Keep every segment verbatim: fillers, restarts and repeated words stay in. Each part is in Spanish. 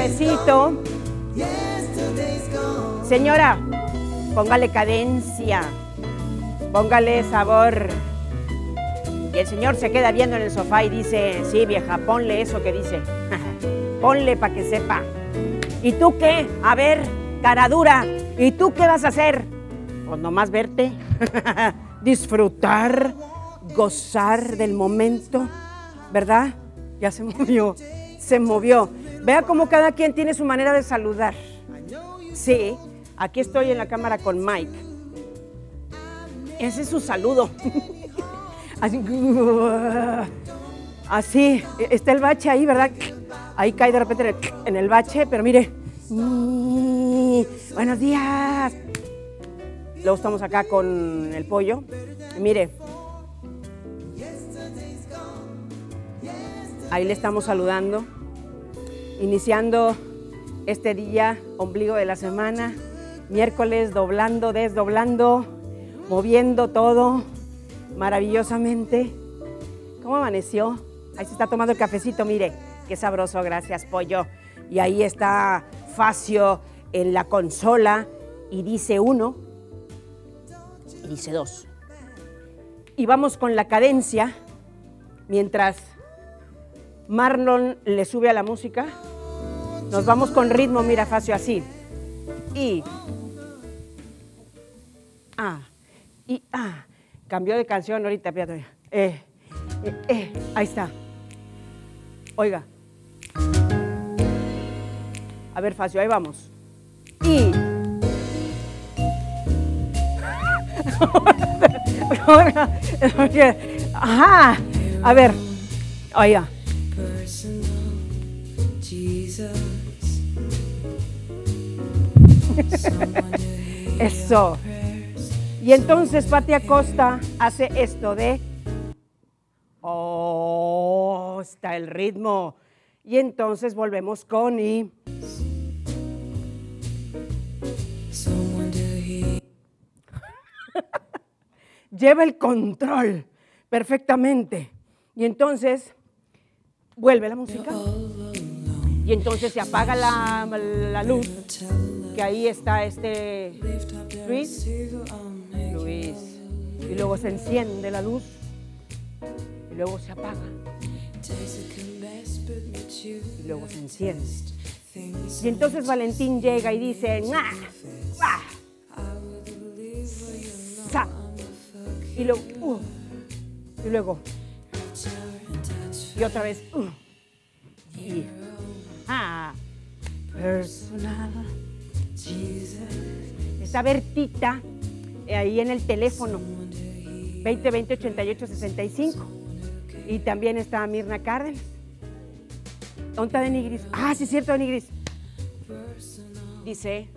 cafecito. Señora, póngale cadencia, póngale sabor. Y el señor se queda viendo en el sofá y dice, sí, vieja, ponle eso que dice. Ponle para que sepa. ¿Y tú qué? A ver, cara dura. ¿Y tú qué vas a hacer? Pues nomás verte, disfrutar, gozar del momento, ¿verdad? Ya se movió, se movió. Vea cómo cada quien tiene su manera de saludar. Sí, aquí estoy en la cámara con Mike. Ese es su saludo. Así, así, está el bache ahí, ¿verdad? Ahí cae de repente en el bache, pero mire. Buenos días. Luego estamos acá con el pollo. Y mire. Ahí le estamos saludando. Iniciando este día, ombligo de la semana. Miércoles, doblando, desdoblando, moviendo todo maravillosamente. ¿Cómo amaneció? Ahí se está tomando el cafecito, mire. Qué sabroso, gracias, pollo. Y ahí está Facio en la consola y dice uno y dice dos. Y vamos con la cadencia mientras Marlon le sube a la música. Nos vamos con ritmo, mira, Facio, así. Y ah, y ah. Cambió de canción ahorita, fíjate. Eh, eh, eh, ahí está. Oiga. A ver, Facio, ahí vamos. Y. Ajá. A ver. Oiga. Eso. Y entonces Pati Acosta hace esto de. Oh, está el ritmo. Y entonces volvemos con y. Lleva el control perfectamente. Y entonces vuelve la música. Y entonces se apaga la, la luz. Que ahí está este Luis. Luis. Y luego se enciende la luz. Y luego se apaga. Y luego se enciende. Y entonces Valentín llega y dice, ¡ah! ¡ah! ¡sa! Y luego, uh, y luego, y otra vez, uh, y, ah, personal, Jesus. Está Bertita eh, ahí en el teléfono, veinte veinte ochenta y ocho sesenta y cinco. Y también está Mirna Cárdenas. ¿Dónde está Denigris? Ah, sí es cierto, Denigris. Dice,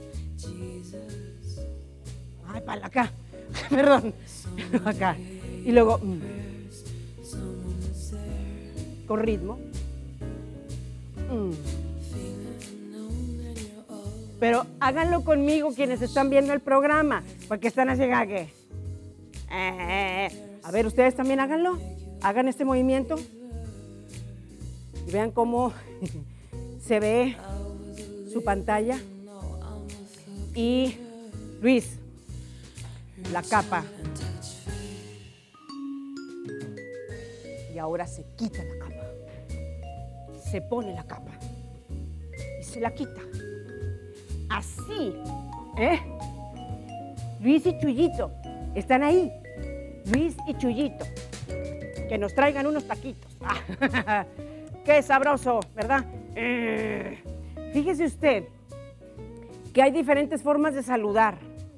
ay, para acá, perdón, acá. Y luego, mm, con ritmo. Mm. Pero háganlo conmigo quienes están viendo el programa, porque están así que... Eh, a ver, ustedes también háganlo. Hagan este movimiento. Y vean cómo se ve su pantalla. Y Luis, la capa. Y ahora se quita la capa. Se pone la capa. Y se la quita. Así, ¿eh? Luis y Chuyito, están ahí. Luis y Chuyito, que nos traigan unos taquitos. Ah, ¡qué sabroso!, ¿verdad? Eh, fíjese usted que hay diferentes formas de saludar.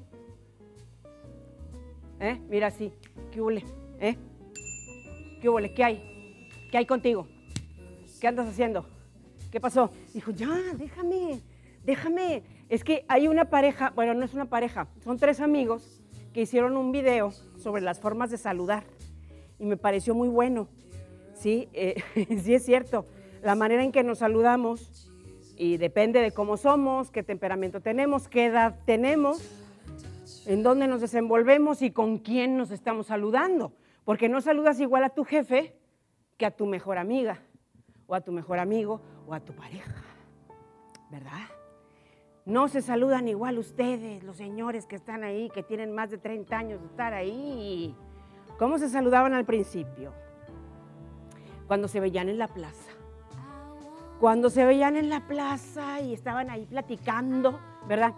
¿Eh? Mira así, ¿qué huele? ¿Eh? ¿Qué huele? ¿Qué hay? ¿Qué hay contigo? ¿Qué andas haciendo? ¿Qué pasó? Dijo, ya, déjame, déjame. Es que hay una pareja, bueno, no es una pareja, son tres amigos que hicieron un video sobre las formas de saludar y me pareció muy bueno. Sí, eh, sí es cierto, la manera en que nos saludamos y depende de cómo somos, qué temperamento tenemos, qué edad tenemos, en dónde nos desenvolvemos y con quién nos estamos saludando. Porque no saludas igual a tu jefe que a tu mejor amiga, o a tu mejor amigo, o a tu pareja. ¿verdad? No se saludan igual ustedes, los señores que están ahí, que tienen más de treinta años de estar ahí. ¿Cómo se saludaban al principio? Cuando se veían en la plaza. Cuando se veían en la plaza y estaban ahí platicando, ¿verdad?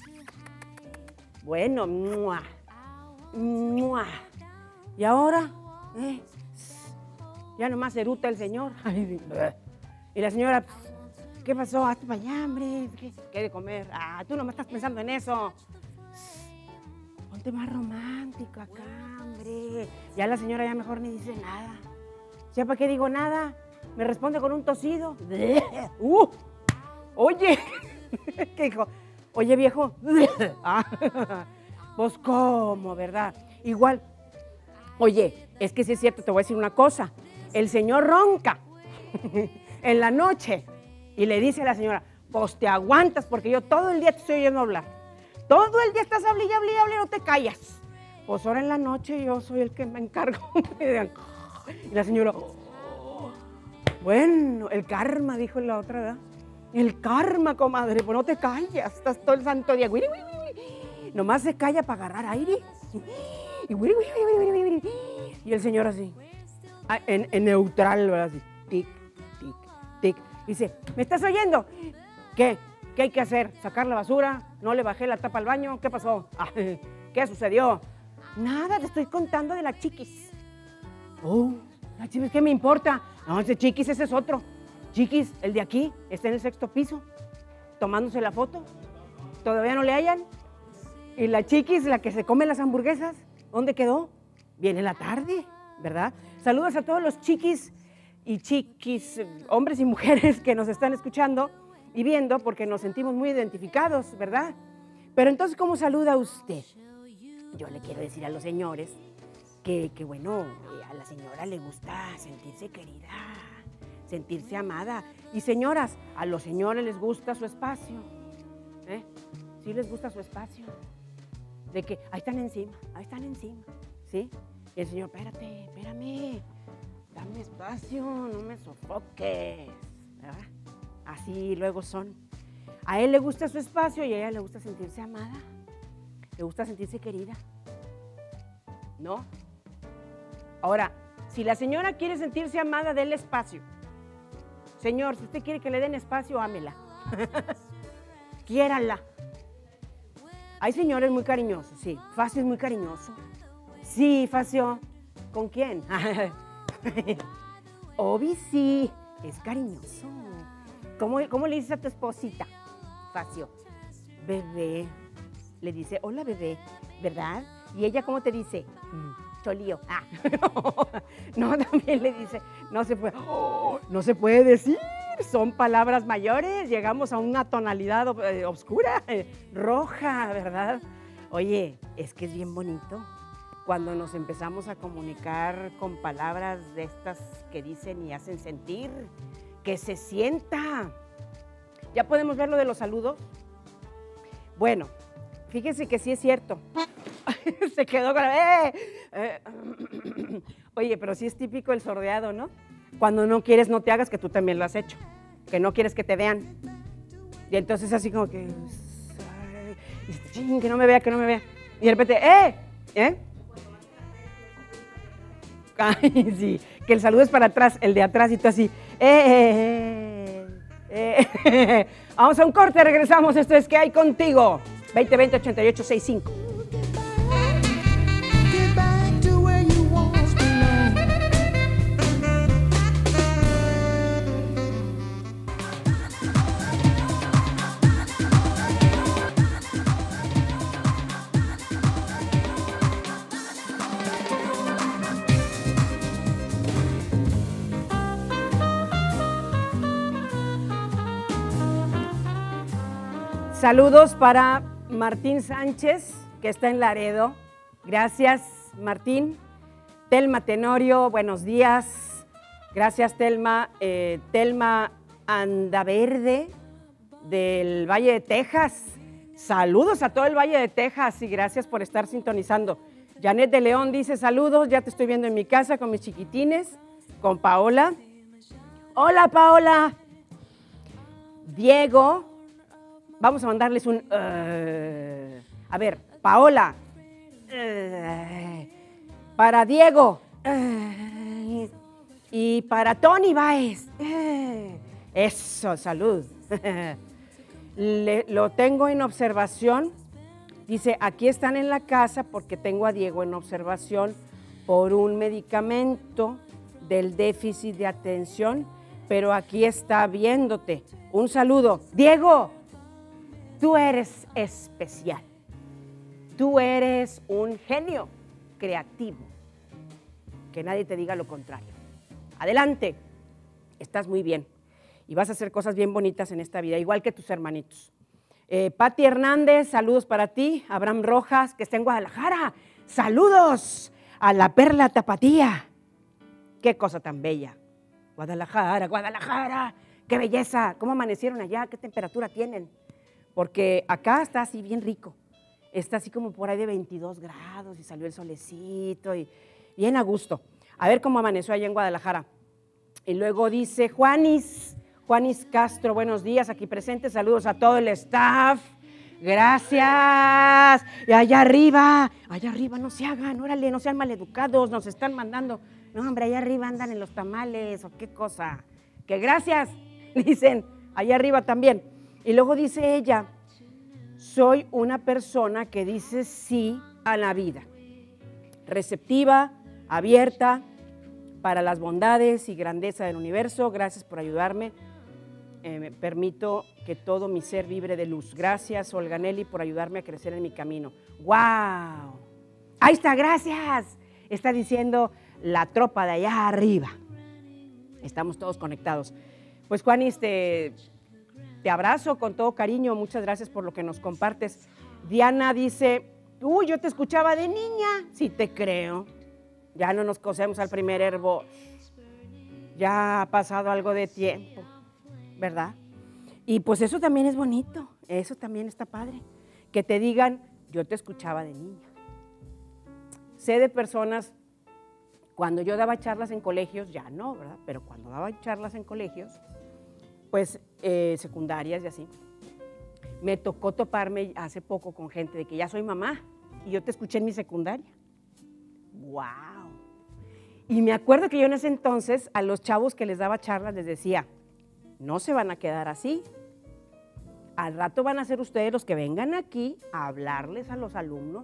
Bueno, ¡mua! ¡Mua! Y ahora, ¿eh? Ya nomás eruta el señor. Y la señora, ¿qué pasó? Hazte para allá, hombre. ¿Qué, ¿Qué de comer? Ah, tú nomás estás pensando en eso. Ponte más romántico acá, hombre. Ya la señora ya mejor ni dice nada. ¿Ya para qué digo nada? Me responde con un tosido. Uh, oye, ¿qué dijo? Oye, viejo. Pues, ¿cómo, verdad? Igual. Oye, es que sí es cierto, te voy a decir una cosa. El señor ronca en la noche y le dice a la señora, pues te aguantas porque yo todo el día te estoy oyendo hablar. Todo el día estás hablando y hablando y hablando, no te callas. Pues ahora en la noche yo soy el que me encargo. Y la señora, oh, bueno, el karma, dijo la otra, ¿verdad? El karma, comadre, pues no te callas, estás todo el santo día. Nomás se calla para agarrar aire. Y el señor así, en, en neutral, ¿verdad? Así, tic, tic, tic. Dice, ¿me estás oyendo? ¿Qué? ¿Qué hay que hacer? ¿Sacar la basura? ¿No le bajé la tapa al baño? ¿Qué pasó? ¿Qué sucedió? Nada, te estoy contando de la Chiquis. Oh, la Chiquis, ¿qué me importa? No, ese Chiquis, ese es otro. Chiquis, el de aquí, está en el sexto piso, tomándose la foto. ¿Todavía no le hallan? Y la Chiquis, la que se come las hamburguesas, ¿dónde quedó? Viene la tarde, ¿verdad? Saludos a todos los chiquis y chiquis, hombres y mujeres que nos están escuchando y viendo porque nos sentimos muy identificados, ¿verdad? Pero entonces, ¿cómo saluda usted? Yo le quiero decir a los señores que, que bueno, a la señora le gusta sentirse querida, sentirse amada. Y señoras, a los señores les gusta su espacio, ¿eh? Sí les gusta su espacio. De que ahí están encima, ahí están encima, ¿sí? Y el señor, espérate, espérame, dame espacio, no me sofoques, ¿verdad? Así luego son. A él le gusta su espacio y a ella le gusta sentirse amada, le gusta sentirse querida, ¿no? Ahora, si la señora quiere sentirse amada, déle espacio. Señor, si usted quiere que le den espacio, ámela. Quiérala. Hay señores muy cariñosos, sí. Facio es muy cariñoso. Sí, Facio. ¿Con quién? Obi, sí. Es cariñoso. ¿Cómo, ¿Cómo le dices a tu esposita? Facio. Bebé. Le dice, hola, bebé. ¿Verdad? ¿Y ella cómo te dice? Cholío. Ah, no, no, también le dice, no se puede, oh, no se puede decir, son palabras mayores, llegamos a una tonalidad eh, oscura, eh, roja, ¿verdad? Oye, es que es bien bonito cuando nos empezamos a comunicar con palabras de estas que dicen y hacen sentir, que se sienta. ¿Ya podemos ver lo de los saludos? Bueno, fíjense que sí es cierto. Se quedó con la... ¡Eh! Eh, oye, pero sí es típico el sordeado, ¿no? Cuando no quieres, no te hagas, que tú también lo has hecho. Que no quieres que te vean. Y entonces así como que... Ay, que no me vea, que no me vea. Y de repente, ¡eh! ¿Eh? Ay, sí. Que el saludo es para atrás, el de atrás y tú así. ¡Eh! eh, eh. Vamos a un corte, regresamos. Esto es ¿Qué hay contigo? veinte veinte, ochenta y ocho sesenta y cinco. Saludos para Martín Sánchez, que está en Laredo. Gracias, Martín. Telma Tenorio, buenos días. Gracias, Telma. Eh, Telma Andaverde, del Valle de Texas. Saludos a todo el Valle de Texas y gracias por estar sintonizando. Janet de León dice, saludos, ya te estoy viendo en mi casa con mis chiquitines, con Paola. Hola, Paola. Diego Vamos a mandarles un... Uh, a ver, Paola. Uh, para Diego. Uh, y para Tony Baez. Uh, eso, salud. Le, lo tengo en observación. Dice, aquí están en la casa porque tengo a Diego en observación por un medicamento del déficit de atención, pero aquí está viéndote. Un saludo. Diego, tú eres especial. Tú eres un genio creativo. Que nadie te diga lo contrario. Adelante, estás muy bien y vas a hacer cosas bien bonitas en esta vida, igual que tus hermanitos. Eh, Pati Hernández, saludos para ti. Abraham Rojas, que está en Guadalajara, saludos a la Perla Tapatía. Qué cosa tan bella. Guadalajara, Guadalajara, qué belleza. ¿Cómo amanecieron allá? ¿Qué temperatura tienen? Porque acá está así bien rico. Está así como por ahí de veintidós grados y salió el solecito y bien a gusto. A ver cómo amaneció allá en Guadalajara. Y luego dice Juanis, Juanis Castro, buenos días, aquí presente, saludos a todo el staff, gracias. Y allá arriba, allá arriba no se hagan, órale, no sean maleducados, nos están mandando. No, hombre, allá arriba andan en los tamales o qué cosa. Que gracias, dicen, allá arriba también. Y luego dice ella, soy una persona que dice sí a la vida, receptiva, abierta para las bondades y grandeza del universo. Gracias por ayudarme. Eh, me permito que todo mi ser vibre de luz. Gracias, Olga Nelly, por ayudarme a crecer en mi camino. ¡Wow! Ahí está, gracias. Está diciendo la tropa de allá arriba. Estamos todos conectados. Pues, Juanis, te, te abrazo con todo cariño. Muchas gracias por lo que nos compartes. Diana dice, uy, yo te escuchaba de niña. Sí, te creo. Ya no nos cosemos al primer hervor. Ya ha pasado algo de tiempo, ¿verdad? Y pues eso también es bonito, eso también está padre. Que te digan, yo te escuchaba de niña. Sé de personas, cuando yo daba charlas en colegios, ya no, ¿verdad? Pero cuando daba charlas en colegios, pues eh, secundarias y así, me tocó toparme hace poco con gente de que ya soy mamá y yo te escuché en mi secundaria. ¡Wow! Y me acuerdo que yo en ese entonces a los chavos que les daba charlas les decía, no se van a quedar así. Al rato van a ser ustedes los que vengan aquí a hablarles a los alumnos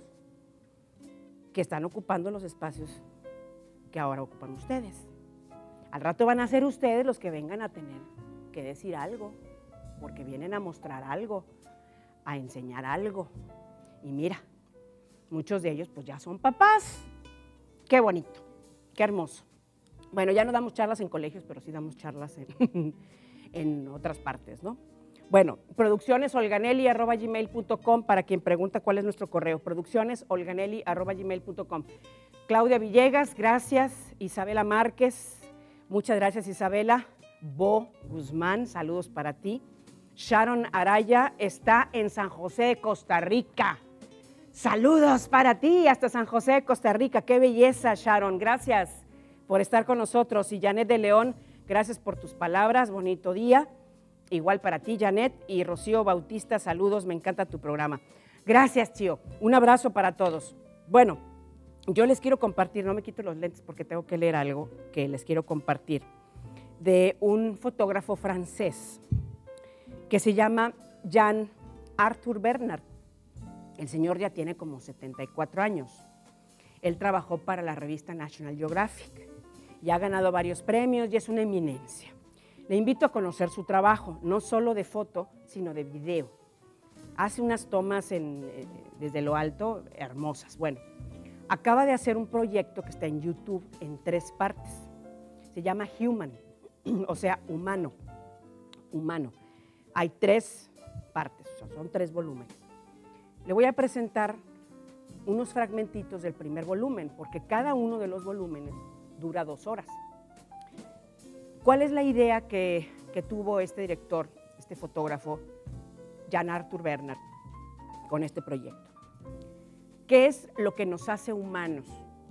que están ocupando los espacios que ahora ocupan ustedes. Al rato van a ser ustedes los que vengan a tener que decir algo, porque vienen a mostrar algo, a enseñar algo. Y mira, muchos de ellos pues ya son papás. Qué bonito, qué hermoso. Bueno, ya no damos charlas en colegios, pero sí damos charlas en, en otras partes, ¿no? Bueno, producciones olganelli arroba gmail punto com para quien pregunta cuál es nuestro correo, producciones olganelli arroba gmail punto com. Claudia Villegas, gracias. Isabela Márquez, muchas gracias Isabela. Bo Guzmán, saludos para ti. Sharon Araya está en San José de Costa Rica. Saludos para ti hasta San José de Costa Rica. Qué belleza, Sharon. Gracias por estar con nosotros. Y Janet de León, gracias por tus palabras. Bonito día. Igual para ti, Janet. Y Rocío Bautista, saludos. Me encanta tu programa. Gracias, Chío. Un abrazo para todos. Bueno, yo les quiero compartir, no me quito los lentes porque tengo que leer algo que les quiero compartir, de un fotógrafo francés que se llama Jean Arthur Bernard. El señor ya tiene como setenta y cuatro años. Él trabajó para la revista National Geographic y ha ganado varios premios y es una eminencia. Le invito a conocer su trabajo, no solo de foto, sino de video. Hace unas tomas en, eh, desde lo alto hermosas. Bueno, acaba de hacer un proyecto que está en YouTube en tres partes. Se llama Human, o sea, humano. Humano. Hay tres partes, o sea, son tres volúmenes. Le voy a presentar unos fragmentitos del primer volumen, porque cada uno de los volúmenes dura dos horas. ¿Cuál es la idea que, que tuvo este director, este fotógrafo, Jean Arthur Bernard, con este proyecto? ¿Qué es lo que nos hace humanos?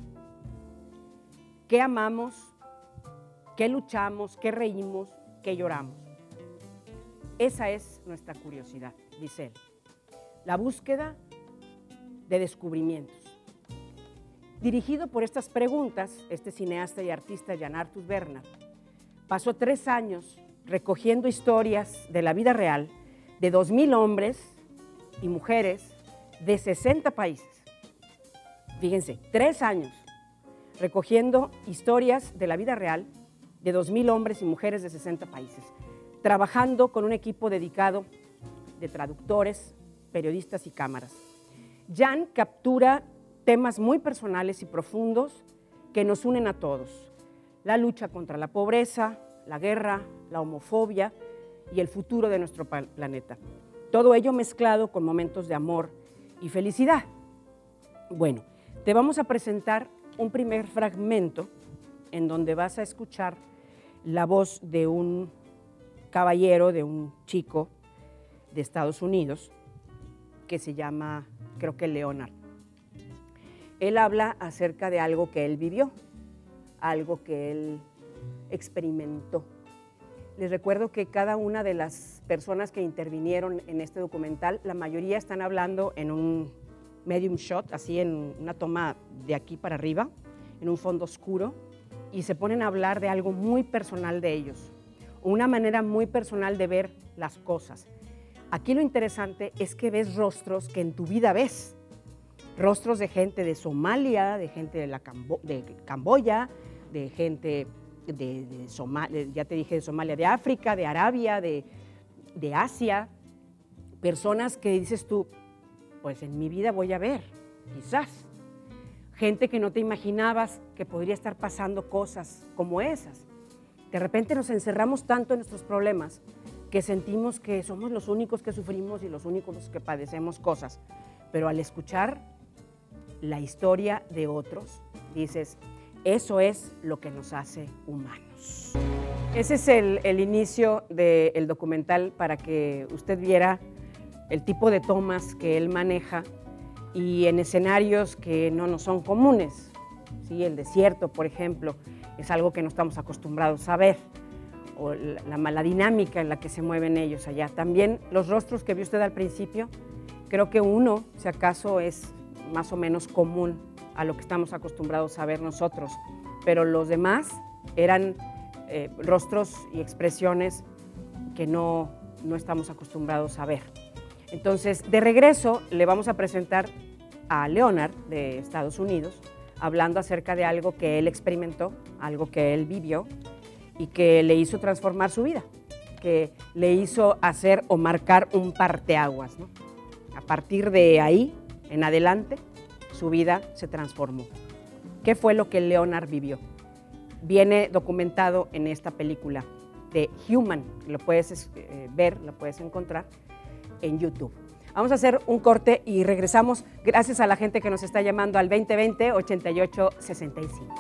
¿Qué amamos? ¿Qué luchamos? ¿Qué reímos? ¿Qué lloramos? Esa es nuestra curiosidad, dice él. La búsqueda de descubrimientos. Dirigido por estas preguntas, este cineasta y artista Jan Arthur Bernard pasó tres años recogiendo historias de la vida real de dos mil hombres y mujeres de sesenta países. Fíjense, tres años recogiendo historias de la vida real de dos mil hombres y mujeres de sesenta países, trabajando con un equipo dedicado de traductores, periodistas y cámaras. Jan captura temas muy personales y profundos que nos unen a todos: la lucha contra la pobreza, la guerra, la homofobia y el futuro de nuestro planeta. Todo ello mezclado con momentos de amor y felicidad. Bueno, te vamos a presentar un primer fragmento en donde vas a escuchar la voz de un caballero, de un chico de Estados Unidos que se llama, creo que Leonard. Él habla acerca de algo que él vivió, algo que él experimentó. Les recuerdo que cada una de las personas que intervinieron en este documental, la mayoría están hablando en un medium shot, así en una toma de aquí para arriba, en un fondo oscuro, y se ponen a hablar de algo muy personal de ellos, una manera muy personal de ver las cosas. Aquí lo interesante es que ves rostros que en tu vida ves, rostros de gente de Somalia, de gente de, la Cambo de Camboya, de gente de, de Somalia, ya te dije de Somalia, de África, de Arabia, de, de Asia, personas que dices tú, pues en mi vida voy a ver, quizás, gente que no te imaginabas que podría estar pasando cosas como esas. De repente nos encerramos tanto en nuestros problemas que sentimos que somos los únicos que sufrimos y los únicos que padecemos cosas, pero al escuchar la historia de otros, dices, eso es lo que nos hace humanos. Ese es el, el inicio del documental para que usted viera el tipo de tomas que él maneja y en escenarios que no nos son comunes. ¿Sí? El desierto, por ejemplo, es algo que no estamos acostumbrados a ver, o la, la, la dinámica en la que se mueven ellos allá. También los rostros que vio usted al principio, creo que uno, si acaso, es más o menos común a lo que estamos acostumbrados a ver nosotros, pero los demás eran eh, rostros y expresiones que no, no estamos acostumbrados a ver. Entonces, de regreso, le vamos a presentar a Leonard de Estados Unidos, hablando acerca de algo que él experimentó, algo que él vivió y que le hizo transformar su vida, que le hizo hacer o marcar un parteaguas, ¿no? A partir de ahí en adelante, su vida se transformó. ¿Qué fue lo que Leonard vivió? Viene documentado en esta película de Human, lo puedes eh, ver, lo puedes encontrar en YouTube. Vamos a hacer un corte y regresamos, gracias a la gente que nos está llamando al veinte veinte, ochenta y ocho sesenta y cinco.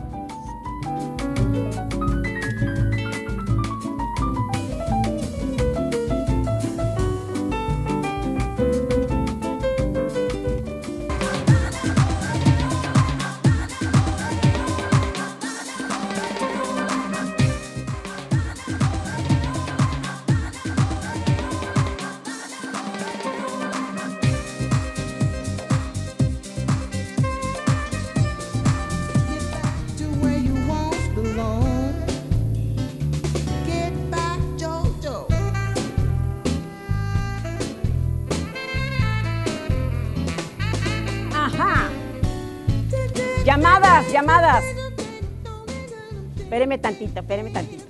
Llamadas, llamadas. Espéreme tantito, espéreme tantito.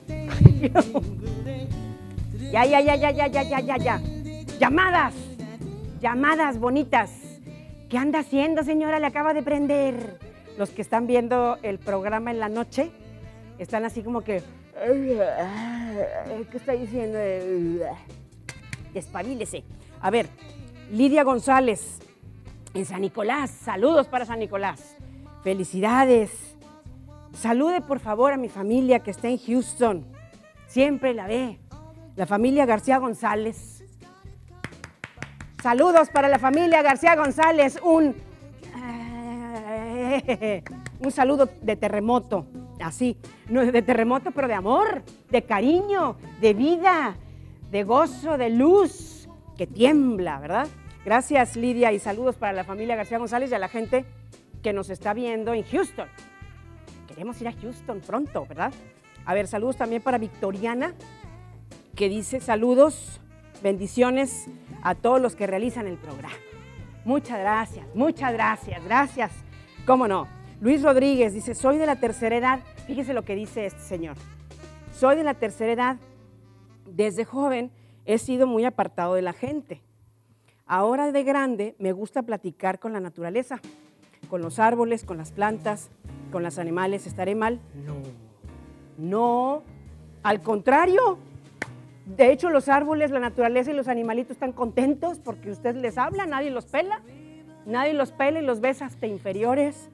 Ya, ya, ya, ya, ya, ya, ya, ya, ya. Llamadas, llamadas bonitas. ¿Qué anda haciendo, señora? Le acaba de prender. Los que están viendo el programa en la noche están así como que, ¿qué está diciendo? Despabilese. A ver, Lidia González en San Nicolás. Saludos para San Nicolás. Felicidades. Salude por favor a mi familia que está en Houston. Siempre la ve. La familia García González. Saludos para la familia García González. Un, un saludo de terremoto. Así. No de terremoto, pero de amor, de cariño, de vida, de gozo, de luz, que tiembla, ¿verdad? Gracias, Lidia, y saludos para la familia García González y a la gente que nos está viendo en Houston. Queremos ir a Houston pronto, ¿verdad? A ver, saludos también para Victoriana, que dice saludos, bendiciones a todos los que realizan el programa. Muchas gracias, muchas gracias, gracias. ¿Cómo no? Luis Rodríguez dice, soy de la tercera edad. Fíjese lo que dice este señor. Soy de la tercera edad. Desde joven he sido muy apartado de la gente. Ahora de grande me gusta platicar con la naturaleza, con los árboles, con las plantas, con los animales. ¿Estaré mal? No, no, al contrario. De hecho, los árboles, la naturaleza y los animalitos están contentos porque usted les habla, nadie los pela, nadie los pela y los ves hasta inferiores.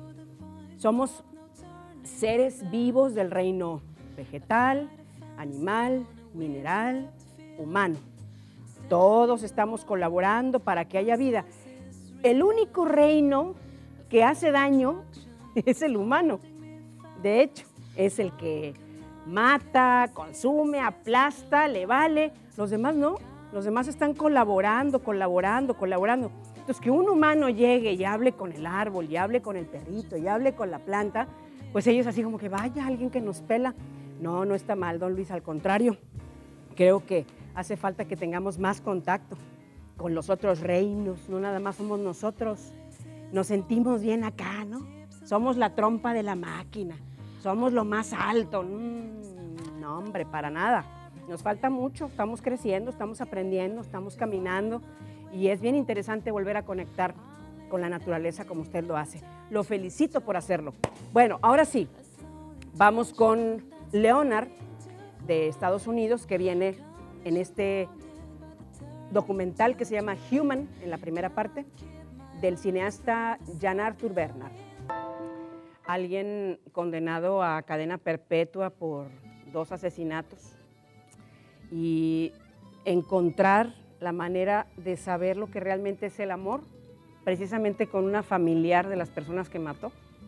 Somos seres vivos del reino vegetal, animal, mineral, humano. Todos estamos colaborando para que haya vida. El único reino que hace daño es el humano. De hecho, es el que mata, consume, aplasta, le vale. Los demás no. Los demás están colaborando, colaborando, colaborando. Entonces, que un humano llegue y hable con el árbol, y hable con el perrito, y hable con la planta, pues ellos así como que vaya alguien que nos pela. No, no está mal, don Luis, al contrario. Creo que hace falta que tengamos más contacto con los otros reinos, no nada más somos nosotros. Nos sentimos bien acá, ¿no? Somos la trompa de la máquina, somos lo más alto. Mm, no, hombre, para nada. Nos falta mucho, estamos creciendo, estamos aprendiendo, estamos caminando y es bien interesante volver a conectar con la naturaleza como usted lo hace. Lo felicito por hacerlo. Bueno, ahora sí, vamos con Leonard de Estados Unidos, que viene en este documental que se llama Human, en la primera parte, del cineasta Jan Arthur Bernard. Alguien condenado a cadena perpetua por dos asesinatos y encontrar la manera de saber lo que realmente es el amor, precisamente con una familiar de las personas que mató.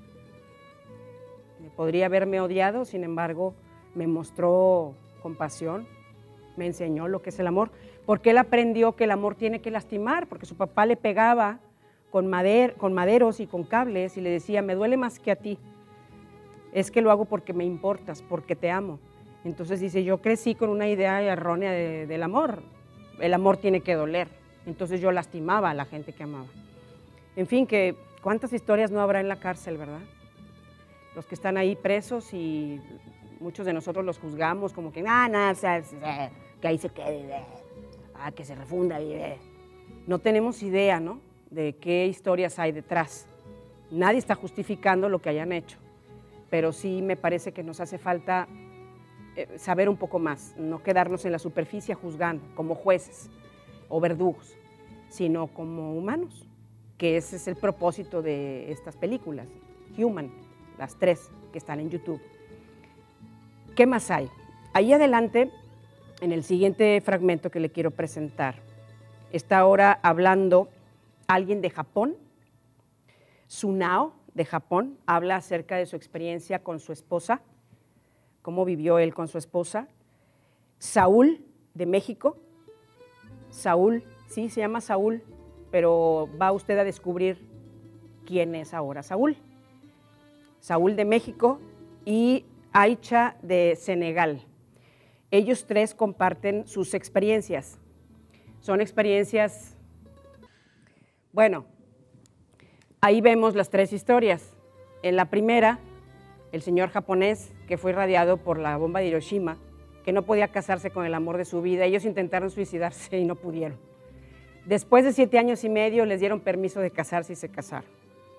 Podría haberme odiado, sin embargo, me mostró compasión, me enseñó lo que es el amor, porque él aprendió que el amor tiene que lastimar, porque su papá le pegaba con, mader, con maderos y con cables y le decía, me duele más que a ti, es que lo hago porque me importas, porque te amo. Entonces dice, yo crecí con una idea errónea de, del amor, el amor tiene que doler, entonces yo lastimaba a la gente que amaba. En fin, que cuántas historias no habrá en la cárcel, ¿verdad? Los que están ahí presos y muchos de nosotros los juzgamos como que, ah, no, o sea, que ahí se quede, ah, que se refunda. No tenemos idea, ¿no?, de qué historias hay detrás. Nadie está justificando lo que hayan hecho, pero sí me parece que nos hace falta eh, saber un poco más, no quedarnos en la superficie juzgando como jueces o verdugos, sino como humanos, que ese es el propósito de estas películas, Human, las tres que están en YouTube. ¿Qué más hay? Ahí adelante, en el siguiente fragmento que le quiero presentar, está ahora hablando alguien de Japón. Tsunao, de Japón, habla acerca de su experiencia con su esposa, cómo vivió él con su esposa. Saúl, de México. Saúl, sí, se llama Saúl, pero va usted a descubrir quién es ahora Saúl. Saúl de México y Aicha de Senegal. Ellos tres comparten sus experiencias. Son experiencias, bueno, ahí vemos las tres historias. En la primera, el señor japonés que fue irradiado por la bomba de Hiroshima, que no podía casarse con el amor de su vida, ellos intentaron suicidarse y no pudieron. Después de siete años y medio les dieron permiso de casarse y se casaron.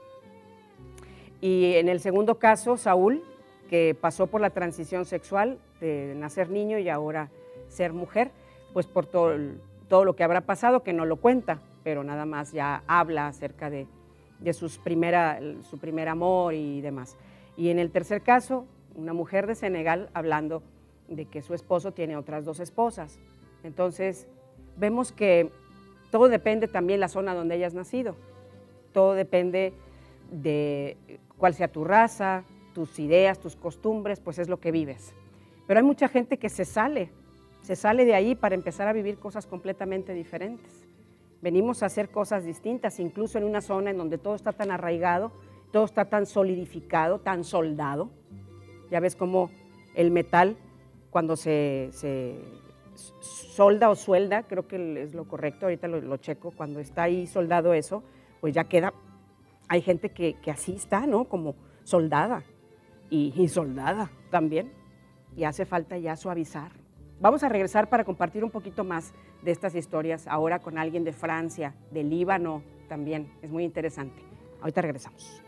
Y en el segundo caso, Saúl, que pasó por la transición sexual de nacer niño y ahora ser mujer, pues por todo, todo lo que habrá pasado, que no lo cuenta, pero nada más ya habla acerca de, de sus primera, su primer amor y demás. Y en el tercer caso, una mujer de Senegal hablando de que su esposo tiene otras dos esposas. Entonces, vemos que todo depende también de la zona donde hayas nacido, todo depende de cuál sea tu raza, tus ideas, tus costumbres, pues es lo que vives. Pero hay mucha gente que se sale, se sale de ahí para empezar a vivir cosas completamente diferentes. Venimos a hacer cosas distintas, incluso en una zona en donde todo está tan arraigado, todo está tan solidificado, tan soldado. Ya ves cómo el metal, cuando se, se solda o suelda, creo que es lo correcto, ahorita lo, lo checo, cuando está ahí soldado eso, pues ya queda, hay gente que, que así está, ¿no? Como soldada y, y soldada también, y hace falta ya suavizar. Vamos a regresar para compartir un poquito más de estas historias, ahora con alguien de Francia, de Líbano también, es muy interesante. Ahorita regresamos.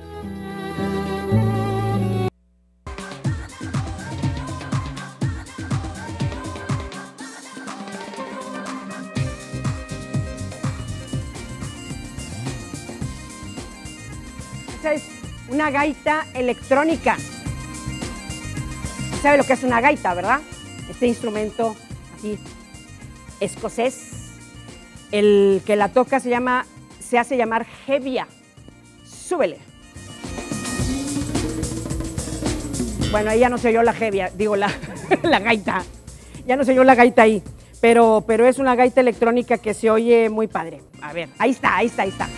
Esa es una gaita electrónica. ¿Sabe lo que es una gaita, verdad? Este instrumento así escocés, el que la toca se llama, se hace llamar hebia. Súbele. Bueno, ahí ya no se oyó la hebia, digo la, la gaita, ya no se oyó la gaita ahí, pero, pero es una gaita electrónica que se oye muy padre. A ver, ahí está, ahí está, ahí está.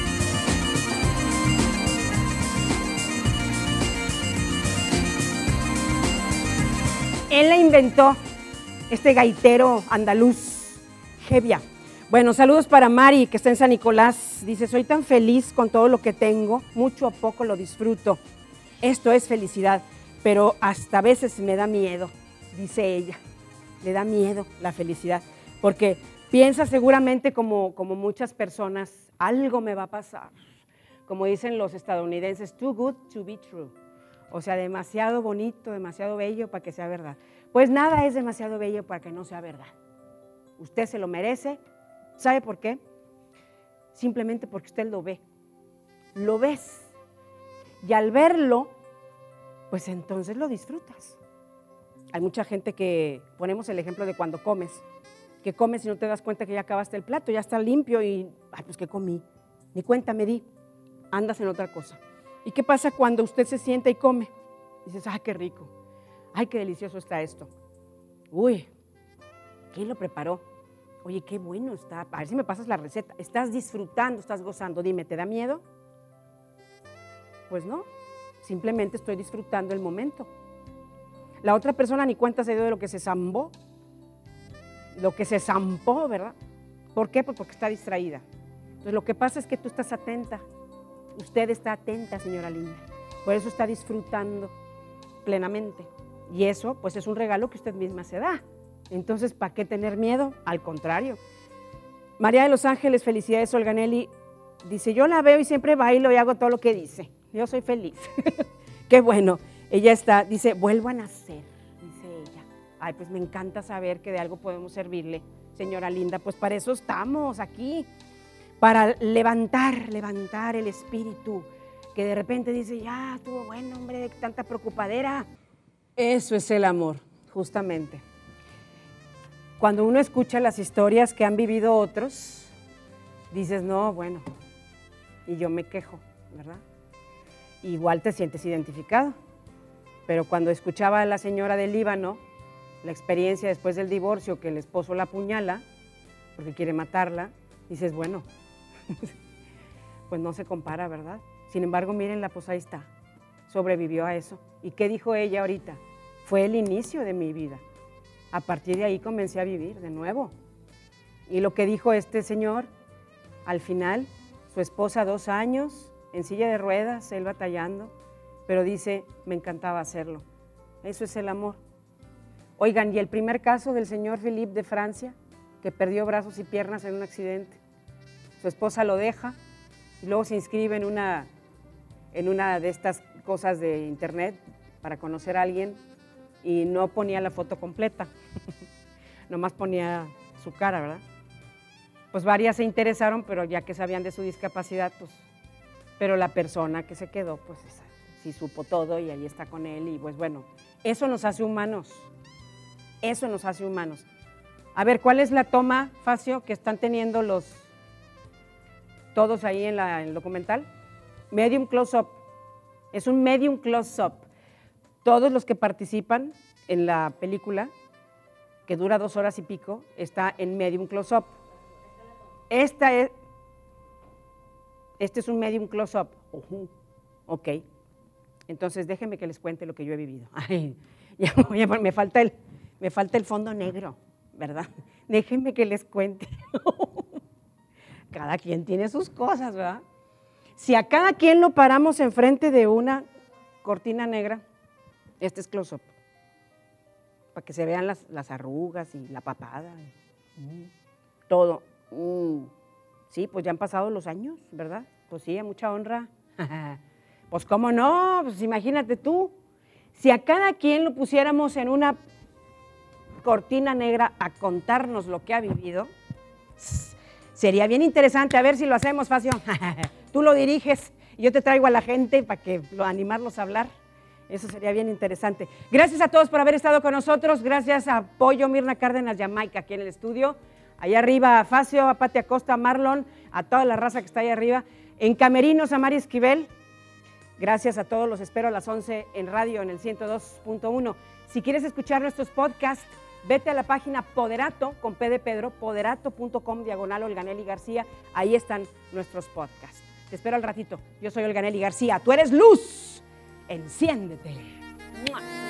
Él la inventó, este gaitero andaluz, hebia. Bueno, saludos para Mari, que está en San Nicolás. Dice, soy tan feliz con todo lo que tengo, mucho a poco lo disfruto. Esto es felicidad, pero hasta a veces me da miedo, dice ella. Le da miedo la felicidad, porque piensa seguramente como, como muchas personas, algo me va a pasar. Como dicen los estadounidenses, too good to be true. O sea, demasiado bonito, demasiado bello para que sea verdad. Pues nada es demasiado bello para que no sea verdad. Usted se lo merece. ¿Sabe por qué? Simplemente porque usted lo ve. Lo ves. Y al verlo, pues entonces lo disfrutas. Hay mucha gente que, ponemos el ejemplo de cuando comes, que comes y no te das cuenta que ya acabaste el plato, ya está limpio y, ay, pues ¿qué comí? Ni cuenta me di, andas en otra cosa. ¿Y qué pasa cuando usted se sienta y come? Dices, ay, qué rico, ay, qué delicioso está esto. Uy, ¿quién lo preparó? Oye, qué bueno está, a ver si me pasas la receta. Estás disfrutando, estás gozando. Dime, ¿te da miedo? Pues no, simplemente estoy disfrutando el momento. La otra persona ni cuenta se dio de lo que se zambó, lo que se zampó, ¿verdad? ¿Por qué? Pues porque está distraída. Entonces lo que pasa es que tú estás atenta. Usted está atenta, señora linda, por eso está disfrutando plenamente. Y eso, pues, es un regalo que usted misma se da. Entonces, ¿para qué tener miedo? Al contrario. María de los Ángeles, felicidades, Olganelli, dice, yo la veo y siempre bailo y hago todo lo que dice. Yo soy feliz. Qué bueno. Ella está, dice, vuelvo a nacer, dice ella. Ay, pues me encanta saber que de algo podemos servirle, señora linda. Pues para eso estamos aquí. Para levantar, levantar el espíritu, que de repente dice, ya, estuvo bueno, hombre, de tanta preocupadera. Eso es el amor, justamente. Cuando uno escucha las historias que han vivido otros, dices, no, bueno, y yo me quejo, ¿verdad? Igual te sientes identificado. Pero cuando escuchaba a la señora del Líbano, la experiencia después del divorcio, que el esposo la apuñala, porque quiere matarla, dices, bueno, pues no se compara, ¿verdad? Sin embargo, mírenla, pues ahí está, sobrevivió a eso. ¿Y qué dijo ella ahorita? Fue el inicio de mi vida. A partir de ahí comencé a vivir de nuevo. Y lo que dijo este señor, al final, su esposa dos años, en silla de ruedas, él batallando, pero dice, me encantaba hacerlo. Eso es el amor. Oigan, y el primer caso del señor Philippe de Francia, que perdió brazos y piernas en un accidente. Su esposa lo deja y luego se inscribe en una, en una de estas cosas de internet para conocer a alguien y no ponía la foto completa, nomás ponía su cara, ¿verdad? Pues varias se interesaron, pero ya que sabían de su discapacidad, pues, pero la persona que se quedó, pues sí supo todo y ahí está con él y pues bueno, eso nos hace humanos, eso nos hace humanos. A ver, ¿cuál es la toma, Facio, que están teniendo los... todos ahí en, la, en el documental? Medium close-up. Es un medium close-up. Todos los que participan en la película que dura dos horas y pico, está en medium close-up. Esta es, este es un medium close-up. Uh-huh. Ok. Entonces déjenme que les cuente lo que yo he vivido. Ay, ya, ya, me, falta el, me falta el fondo negro, ¿verdad? Déjenme que les cuente. Cada quien tiene sus cosas, ¿verdad? Si a cada quien lo paramos enfrente de una cortina negra, este es close-up, para que se vean las, las arrugas y la papada, mm, todo. Mm. Sí, pues ya han pasado los años, ¿verdad? Pues sí, a mucha honra. Pues cómo no, pues imagínate tú, si a cada quien lo pusiéramos en una cortina negra a contarnos lo que ha vivido, sería bien interesante. A ver si lo hacemos, Facio. Tú lo diriges y yo te traigo a la gente para que lo, animarlos a hablar. Eso sería bien interesante. Gracias a todos por haber estado con nosotros. Gracias a Pollo, Mirna Cárdenas, Jamaica, aquí en el estudio. Allá arriba a Facio, a Pati Acosta, a Marlon, a toda la raza que está ahí arriba. En Camerinos, a Mari Esquivel. Gracias a todos, los espero a las once en radio en el ciento dos punto uno. Si quieres escuchar nuestros podcasts, vete a la página Poderato, con P de Pedro, poderato punto com, diagonal Olganelli García. Ahí están nuestros podcasts. Te espero al ratito. Yo soy Olganelli García. Tú eres luz. Enciéndete. ¡Mua!